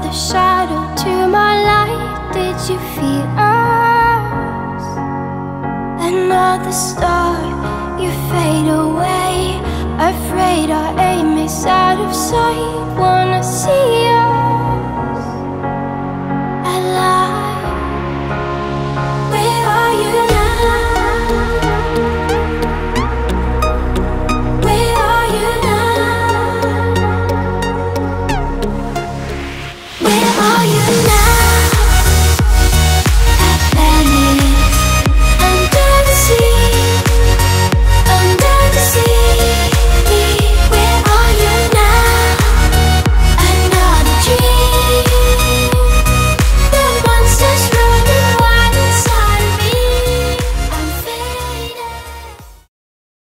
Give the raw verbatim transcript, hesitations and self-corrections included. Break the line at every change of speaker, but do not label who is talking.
another shadow to my light. Did you feel us? Another star, you fade away. Afraid our aim is out of sight. Wanna see